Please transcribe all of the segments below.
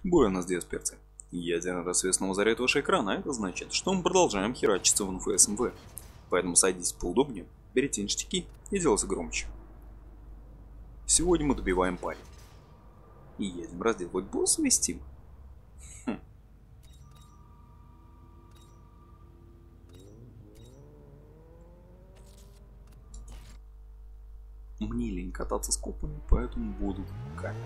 Буэнос диас, перцы. Ядерный рассвет снова заряет ваш экран, а это значит, что мы продолжаем херачиться в НФСМВ. Поэтому садитесь поудобнее, берите ништяки и делайте громче. Сегодня мы добиваем парень. И едем разделывать босса вестим. Мне лень кататься с копами, поэтому буду камень.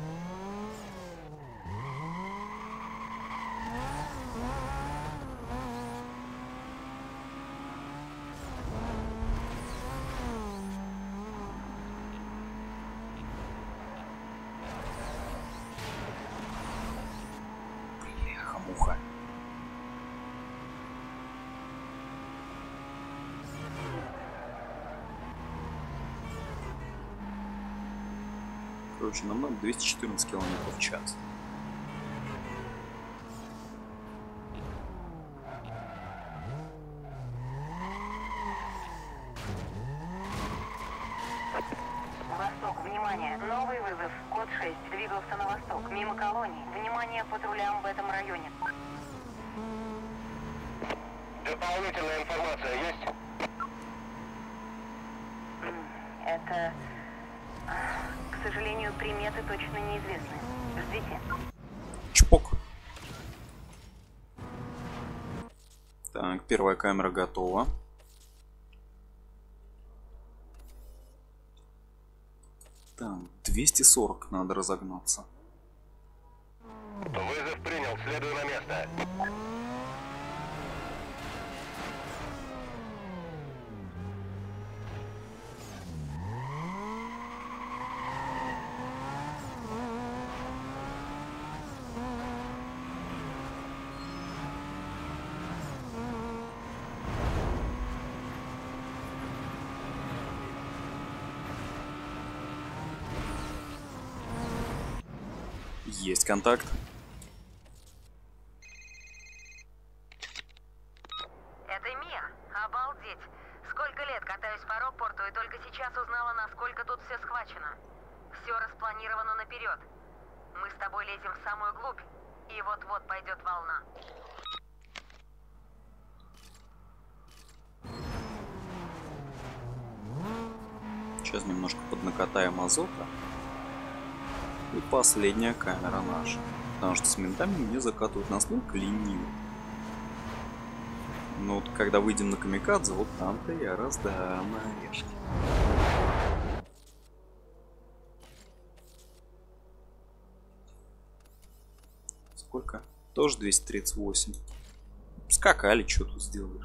Бляха-муха. Короче, нам надо 214 км в час. Восток, внимание, новый вызов, код 6, двигался на восток, мимо колонии. Внимание патрулям в этом районе. Дополнительная информация есть? Это... К сожалению, приметы точно неизвестны. Ждите. Чпок. Так, первая камера готова. Там 240 надо разогнаться. Вызов принял, следуй на место. Есть контакт. Это Мия. Обалдеть. Сколько лет катаюсь по аэропорту и только сейчас узнала, насколько тут все схвачено. Все распланировано наперед. Мы с тобой лезем в самую глубь, и вот-вот пойдет волна. Сейчас немножко поднакатаем азота. И последняя камера наша. Потому что с ментами мне закатывают настолько лениво. Но вот когда выйдем на камикадзе, вот там-то я раздам орешки. Сколько? Тоже 238. Скакали, что тут сделаешь?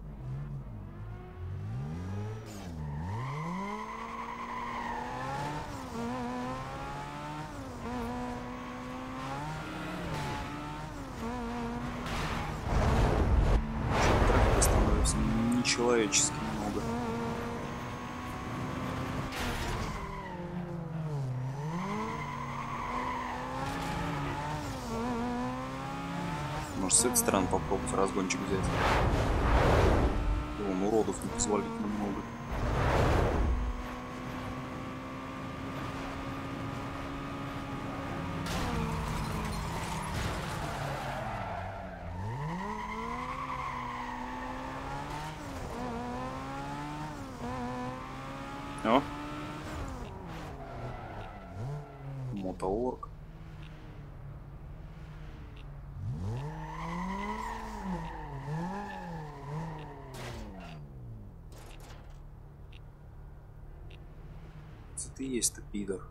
Нечеловечески много. Может, с этой стороны попробовать разгончик взять. Вон уродов непозволительно много. О! Мотоорг. Это ты есть-то, пидор.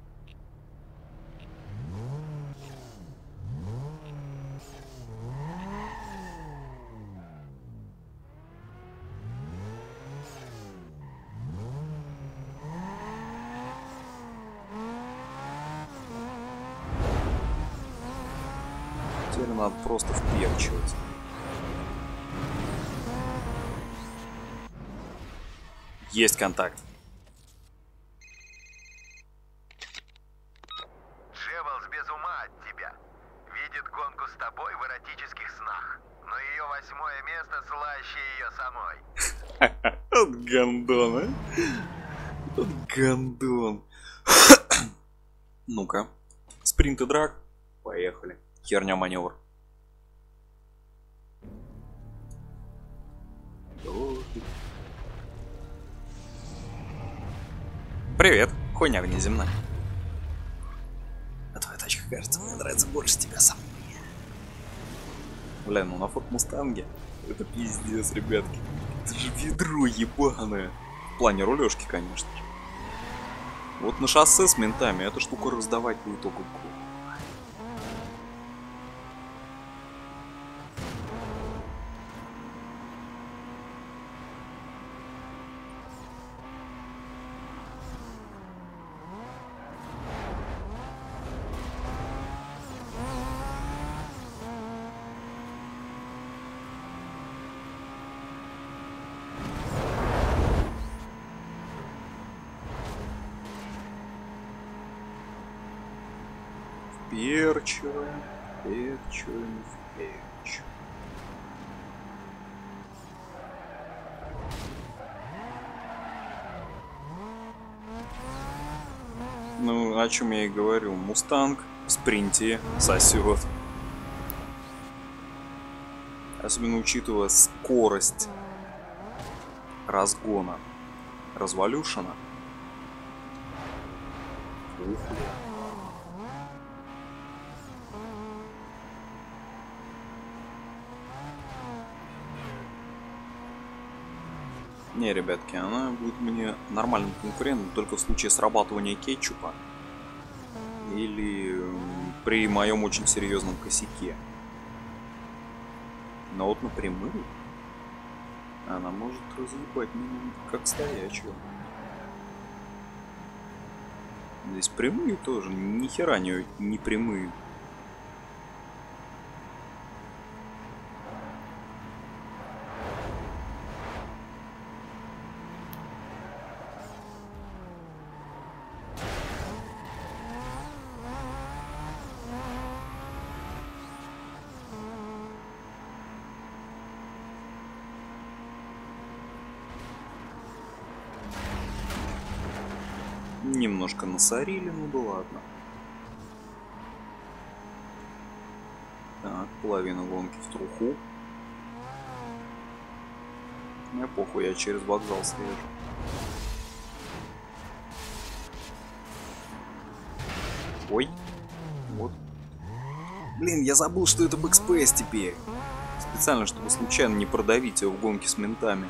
Теперь надо просто впечивать. Есть контакт. Джевелс без ума от тебя. Видит гонку с тобой в эротических снах. Но ее 8-е место слаще ее самой. Вот гандон, а? Вот гандон. Ну-ка. Спринт и драк. Поехали. Херня маневр. Привет, хуйня внеземная. А твоя тачка, кажется, мне нравится больше тебя сам. Бля, ну на Форд Мустанге это пиздец, ребятки. Это же ведро ебаное. В плане рулежки, конечно же. Вот на шоссе с ментами эта штука раздавать будет только круг. Перчуем, перчуем, перчуем. Ну, о чем я и говорю. Мустанг в спринте сосет. Особенно учитывая скорость разгона развалюшена. Не, ребятки, она будет мне нормальным конкурентом только в случае срабатывания кетчупа или при моем очень серьезном косяке. Но вот напрямую она может разъебать меня как стоячую. Здесь прямые тоже, ни хера не прямые. Немножко насорили, ну да ладно. Так, половина гонки в труху. Мне похуй, я через вокзал съезжу. Ой, вот. Блин, я забыл, что это бэкспейс теперь. Специально, чтобы случайно не продавить его в гонке с ментами.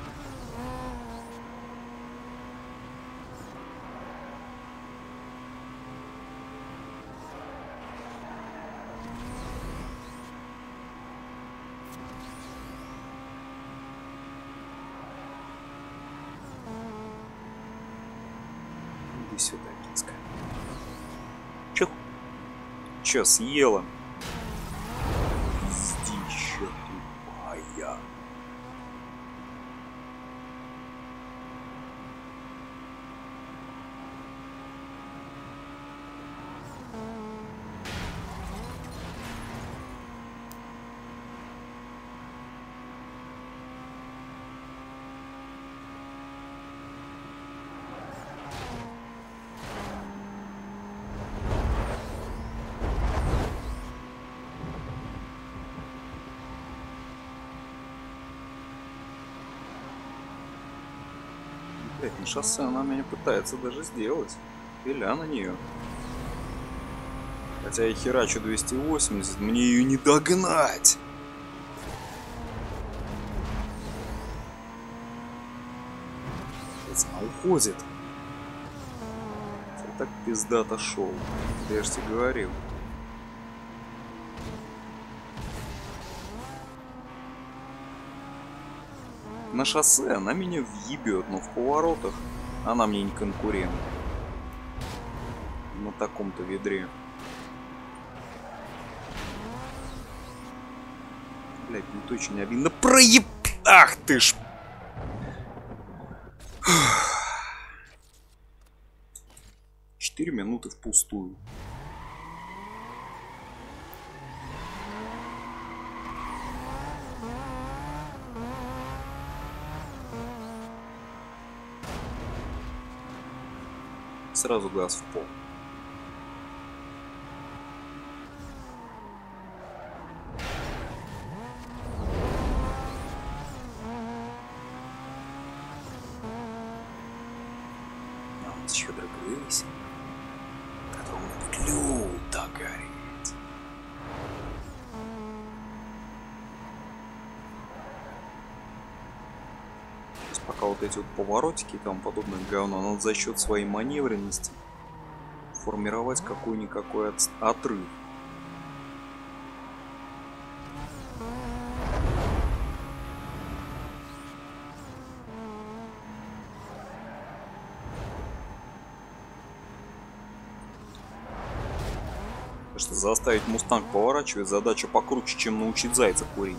Сюда, киска. Чё съела? Пиздища тупая. Блять, на шоссе она меня пытается даже сделать. Пиля на нее. Хотя я херачу 280, мне ее не догнать. Она уходит. Я так пиздато шел. Я же тебе говорил. На шоссе она меня въебет, но в поворотах она мне не конкурент. На таком-то ведре. Блять, мне очень обидно. Проеб... Ах ты ж... 4 минуты впустую. Сразу газ в пол. есть еще Драгрейсер, которому будет люто гореть. Сейчас пока вот эти вот поворотики и тому подобное говно, надо за счет своей маневренности формировать какой-никакой отрыв. Что заставить мустанг поворачивать задача покруче, чем научить зайца курить.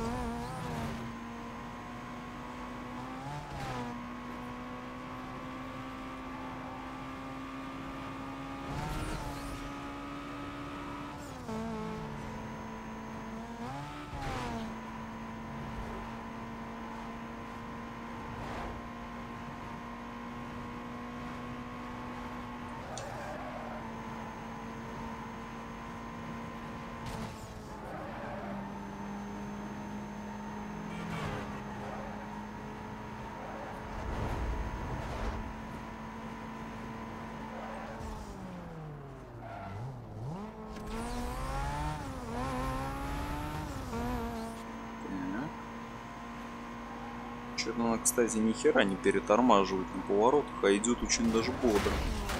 Что-то она, кстати, ни хера не перетормаживает на поворотах, а идет очень даже бодро.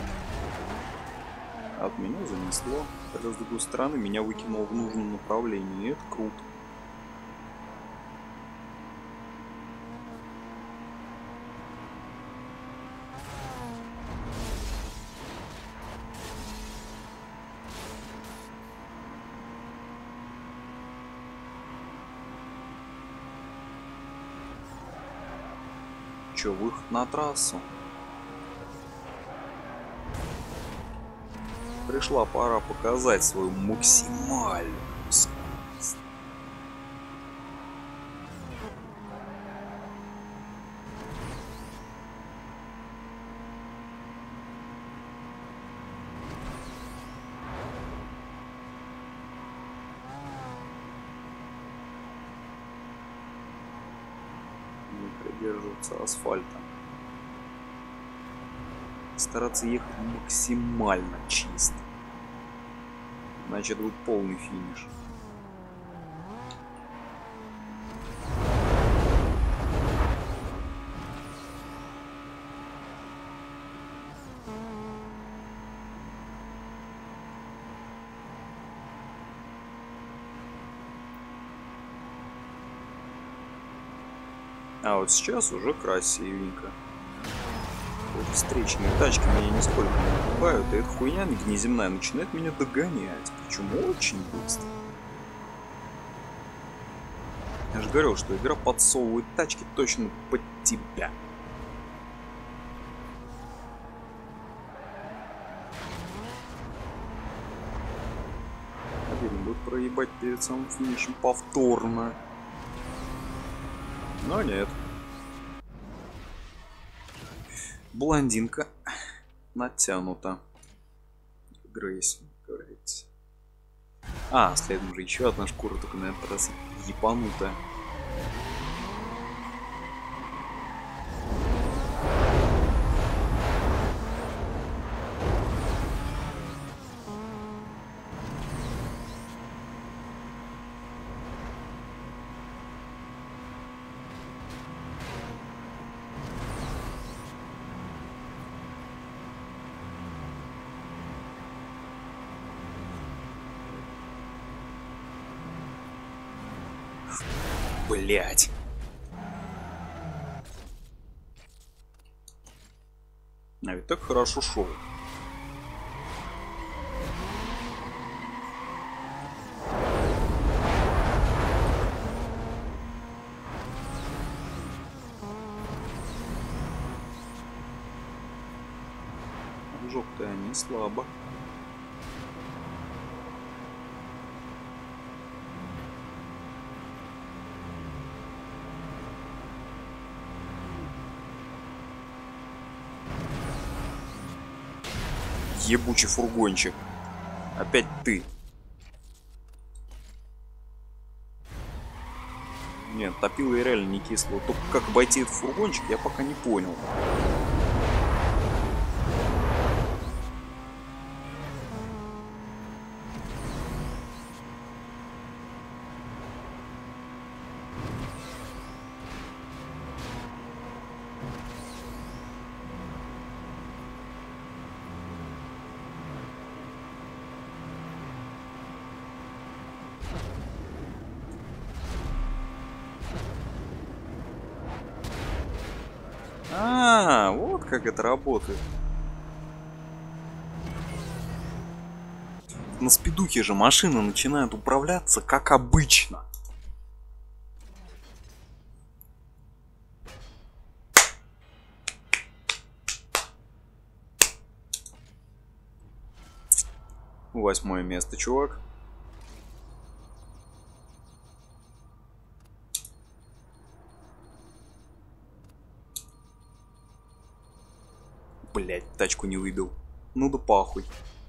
От меня занесло. Хотя с другой стороны меня выкинуло в нужном направлении, и это круто. Че, выход на трассу? Пришла пора показать свою максимальную скорость. Придерживаться асфальта. Стараться ехать максимально чисто. Иначе это будет полный финиш. А вот сейчас уже красивенько. Вот встречные тачки меня нисколько не пугают, и эта хуйня внеземная начинает меня догонять. Причем очень быстро. Я же говорил, что игра подсовывает тачки точно под тебя. Наверное, будет проебать перед самым финишем повторно. Но нет. Блондинка натянута. Грейс, говорится. А, следом же еще одна шкура, только на этот раз ебанутая. Блять. А ведь так хорошо шел. Обжег-то не слабо. Ебучий фургончик. Опять ты. Нет, топила я реально не кисло. Только как обойти этот фургончик, я пока не понял. А, вот как это работает. На спидухе же машины начинают управляться как обычно. Восьмое место, чувак. Блять, тачку не выбил. Ну да похуй.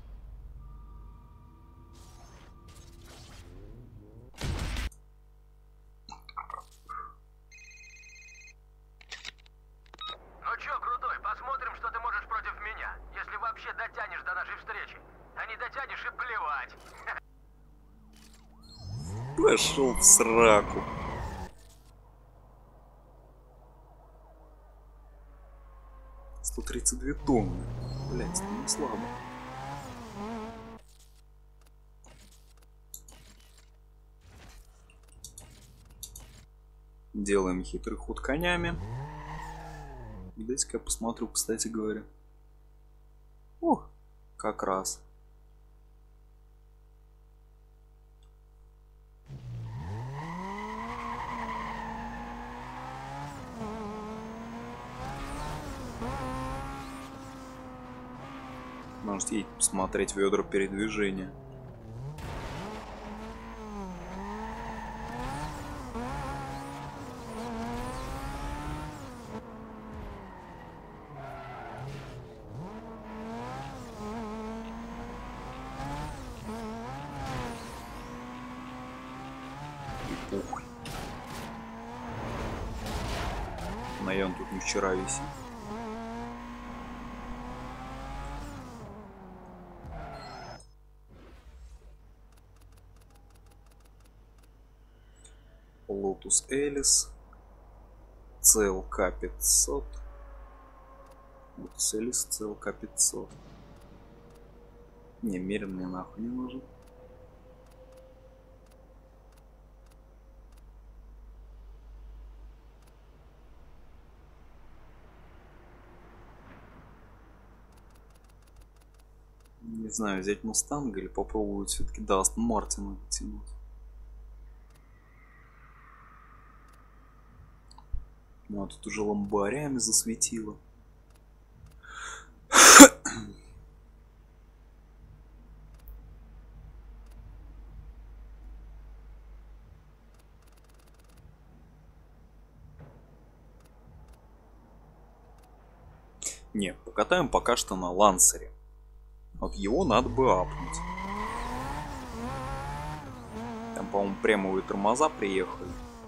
Ну чё, крутой, посмотрим, что ты можешь против меня. Если вообще дотянешь до нашей встречи. А не дотянешь и плевать. Пошел в сраку. $132 тонны. Блять, это не слабо. Делаем хитрый ход конями. Дайте-ка я посмотрю, кстати говоря. Ох, как раз. Можете идти посмотреть ведра передвижения. Ух. Наверное, тут не вчера висит. Lotus Ellis, CLK 500. Lotus Ellis, CLK 500. Не, меренный нахуй не нужен. Не знаю, взять Мустанга или попробовать все-таки до Астон Мартина дотянуть. Ну а тут уже ламбарями засветило. Не, покатаем пока что на Лансере. Вот его надо бы апнуть. Там, по-моему, прямые тормоза приехали.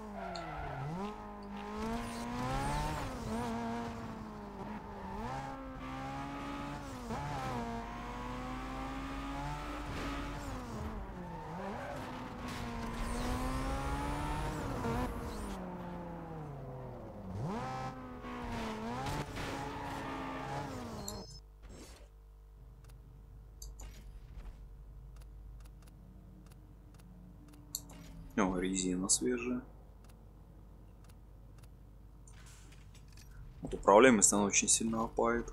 О, резина свежая. Вот управляемость она очень сильно опает.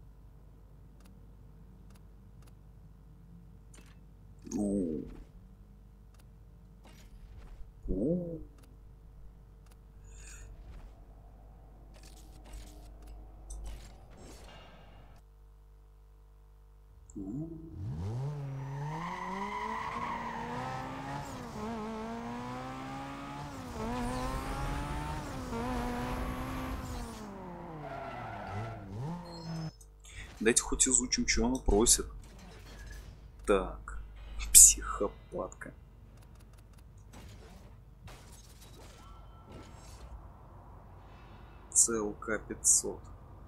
Дайте хоть изучим, что она просит. Так, психопатка. CLK 500.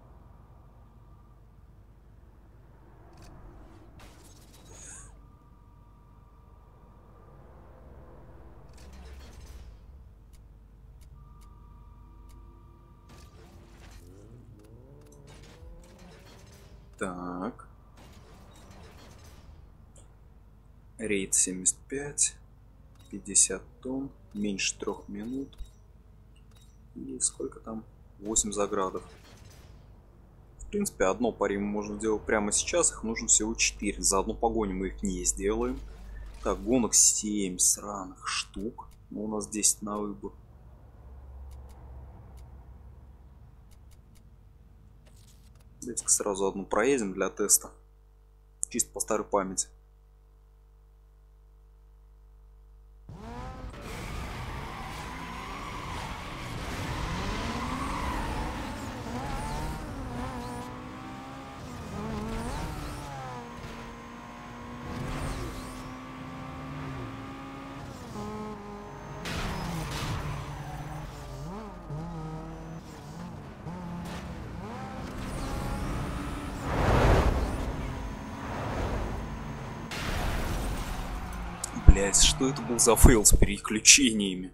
Так. Рейд 75. 50 тонн, меньше 3 минут. И сколько там? 8 заградов. В принципе, одно пари мы можем сделать прямо сейчас, их нужно всего 4. За одну погоню мы их не сделаем. Так, гонок 7 сраных штук. Но у нас 10 на выбор. Давайте-ка сразу одну проедем для теста. Чисто по старой памяти. Блять, что это был за фейл с переключениями?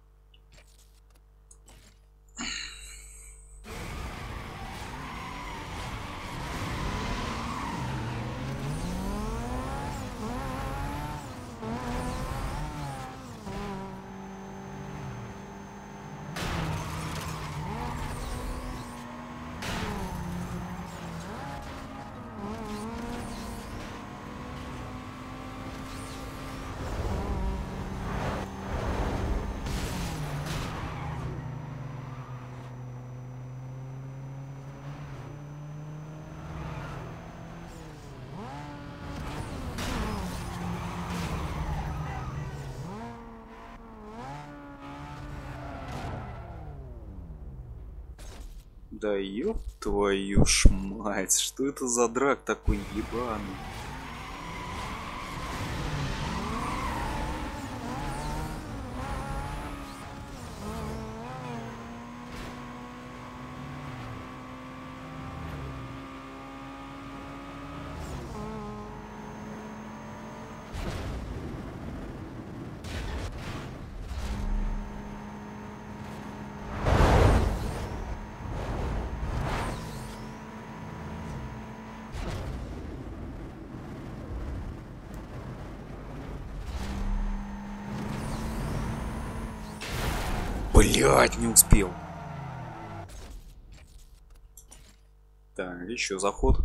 Да ёб твою ж мать, что это за драк такой ебаный? Блять, не успел. Так, еще заход.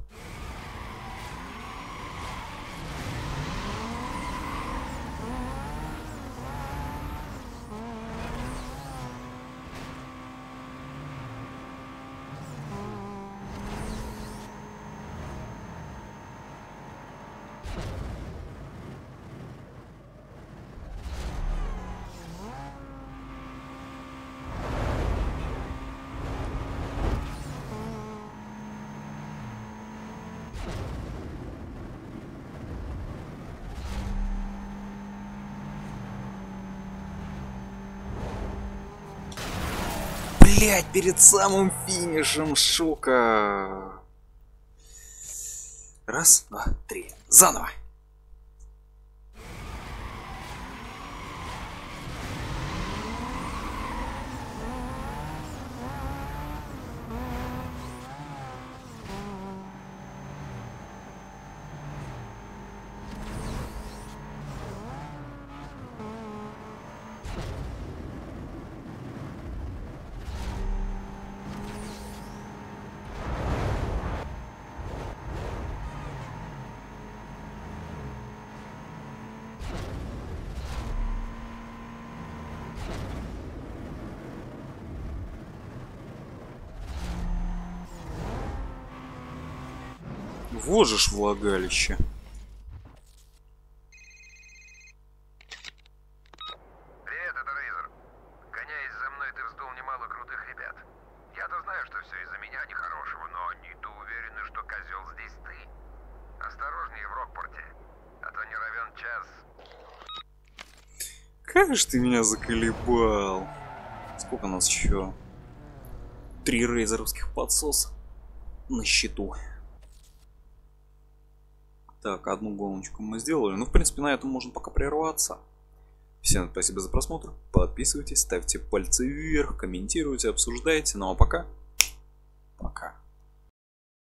Блять, перед самым финишем, шука. Раз, два, три. Заново. Вот же ж влагалище. Привет, это Рейзер. Гоняясь за мной, ты вздул немало крутых ребят. Я-то знаю, что все из-за меня нехорошего, но они-то уверены, что козел здесь ты. Осторожнее в Рокпорте, а то не равен час. Как же ты меня заколебал. Сколько у нас еще? 3 рейзеровских подсоса на счету. Так, одну гоночку мы сделали. Ну, в принципе, на этом можно пока прерваться. Всем спасибо за просмотр. Подписывайтесь, ставьте пальцы вверх, комментируйте, обсуждайте. Ну а пока. Пока.